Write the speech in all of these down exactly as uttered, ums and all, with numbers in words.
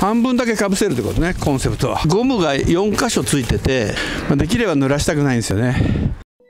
半分だけかぶせるってことね、コンセプトは。ゴムがよん箇所ついてて、まあ、できれば濡らしたくないんですよね。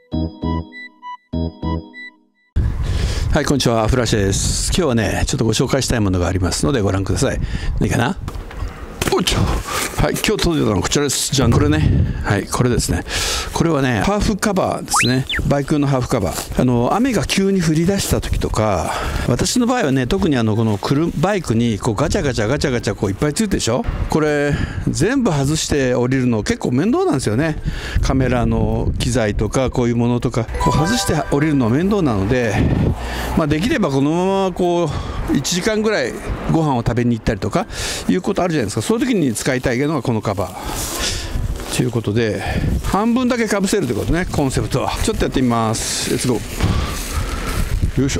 はい、こんにちは、フラッシュです。今日はね、ちょっとご紹介したいものがありますのでご覧ください。何かな。おいちょはい、今日届いたのはこちらです。じゃあこれね、はい、これですね。これはね、ハーフカバーですね。バイクのハーフカバー。あの雨が急に降り出した時とか、私の場合はね、特にあのこの車バイクにこうガチャガチャガチャガチャこういっぱいついてるでしょ。これ全部外して降りるの結構面倒なんですよね。カメラの機材とかこういうものとかこう外して降りるのは面倒なので、まあ、できればこのままこういちじかんぐらいご飯を食べに行ったりとかいうことあるじゃないですか。そういう時に使いたいのがこのカバーということで、半分だけかぶせるということね、コンセプトは。ちょっとやってみます。レッツゴー。よいしょ。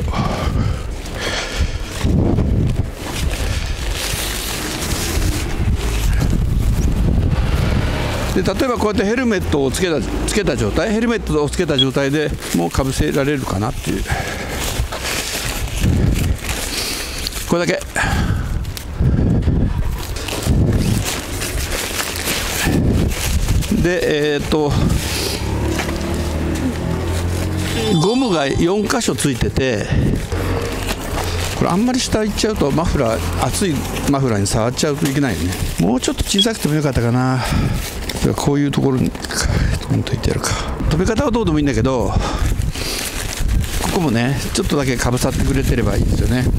で例えばこうやってヘルメットをつけたつけた状態ヘルメットをつけた状態でもうかぶせられるかなっていう、これだけ。でえー、っとゴムがよん箇所ついてて、これあんまり下行っちゃうとマフラー熱いマフラーに触っちゃうといけないよね。もうちょっと小さくてもよかったかな。こういうところにほんといってやるか。飛び方はどうでもいいんだけど、ここもねちょっとだけかぶさってくれてればいいですよね。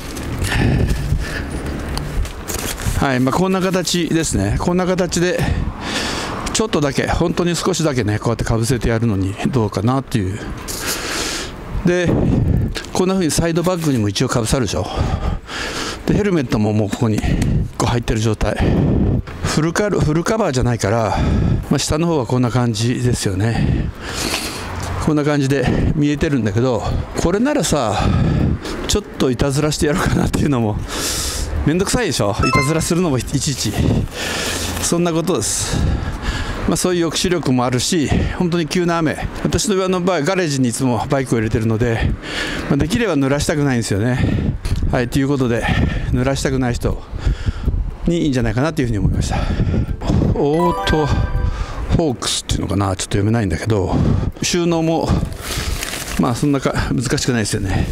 はい、まあ、こんな形ですね。こんな形でちょっとだけ、本当に少しだけねこうやってかぶせてやるのにどうかなっていう。でこんな風にサイドバッグにも一応かぶさるでしょ。でヘルメットももうここにこう入ってる状態。フルカルフルカバーじゃないから、まあ、下の方はこんな感じですよね。こんな感じで見えてるんだけど、これならさちょっといたずらしてやるかなっていうのもめんどくさいでしょ。いたずらするのもいちいちそんなことです。まあ、そういう抑止力もあるし、本当に急な雨、私の場合ガレージにいつもバイクを入れてるので、まあ、できれば濡らしたくないんですよね。はい、ということで濡らしたくない人にいいんじゃないかなというふうに思いました。オートホークスっていうのかな、ちょっと読めないんだけど、収納もまあそんなか難しくないですよね。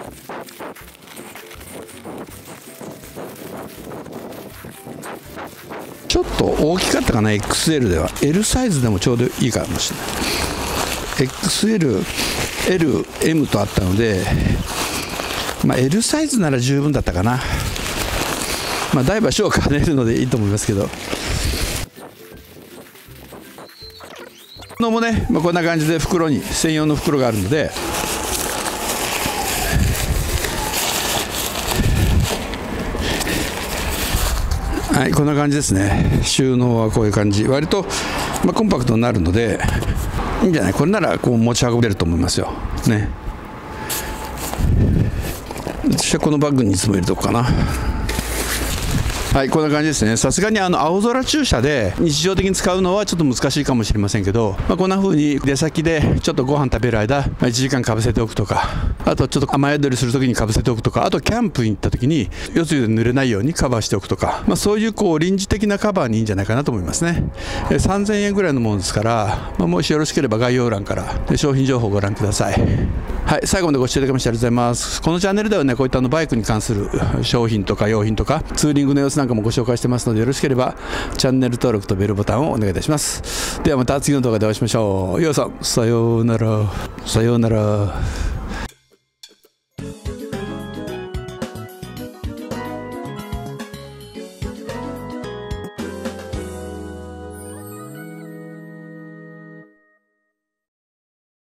ちょっと大きかったかな、 エックスエル では。 L サイズでもちょうどいいかもしれない。 エックスエル、エル、エム とあったので、まあ、L サイズなら十分だったかな。まあ大場所を兼ねるのでいいと思いますけど、のもね、まあ、こんな感じで袋に専用の袋があるので、はい、こんな感じですね。収納はこういう感じ、割と、まあ、コンパクトになるのでいいんじゃない。これならこう持ち運べると思いますよね。私はこのバッグにいつも入れとくかな。はい、こんな感じですね。さすがにあの青空駐車で日常的に使うのはちょっと難しいかもしれませんけど、まあ、こんな風に出先でちょっとご飯食べる間、まあ、いちじかんかぶせておくとか、あとちょっと雨宿りするときにかぶせておくとか、あとキャンプに行ったときに夜露で濡れないようにカバーしておくとか、まあ、そういうこう臨時的なカバーにいいんじゃないかなと思いますね。えさんぜんえんぐらいのものですから、まあ、もしよろしければ概要欄から商品情報をご覧ください。はい、最後までご視聴いただきましてありがとうございます。このチャンネルではね、こういったあのバイクに関する商品とか用品とかツーリングの様子なんかもご紹介してますので、よろしければチャンネル登録とベルボタンをお願いいたします。ではまた次の動画でお会いしましょう。ようさん、さようなら。さようなら。